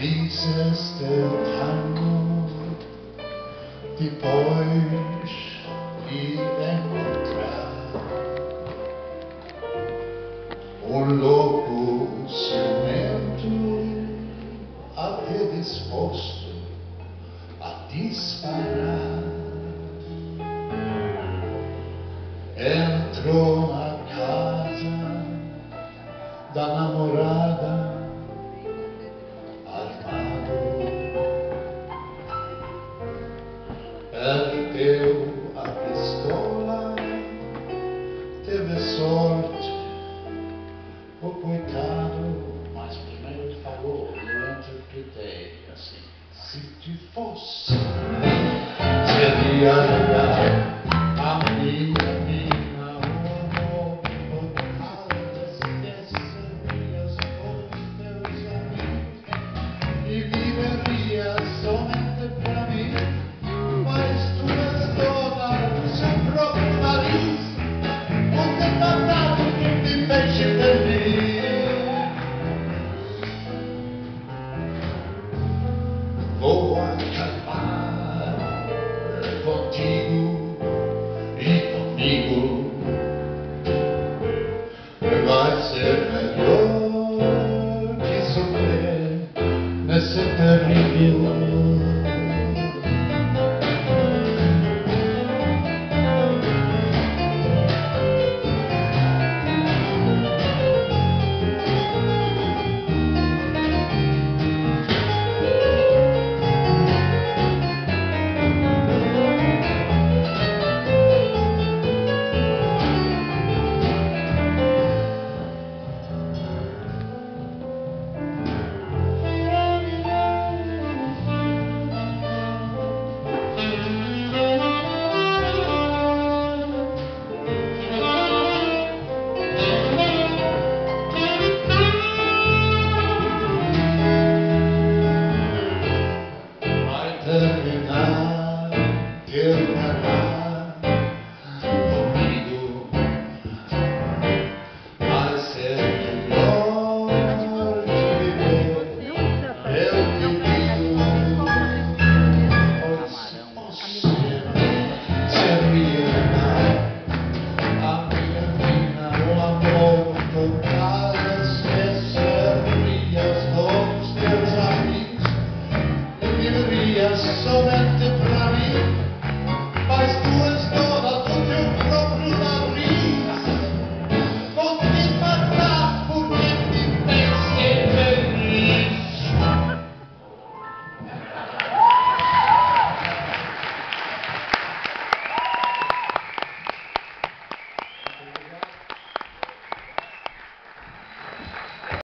Dieses del tango depois de encontrar louco ciumento até disposto a disparar. Entrou na casa da namorada perdeu a pistola, teve sorte, o coitado, mas primeiro ele falou, eu interpretei assim: se te fosse, seria legal, a minha o amor, por altas descerias com os teus amigos e viveria somente pra mim. Mas tu és dona do seu próprio nariz, você está dado que me fez feliz. Vou acabar contigo e comigo, vai ser melhor que sofrer nesse terrível. Terminar comigo, vai ser melhor que viver. Eu te digo, pois você seria a minha vida, o amor total, as receberias dos teus amigos e viverias somente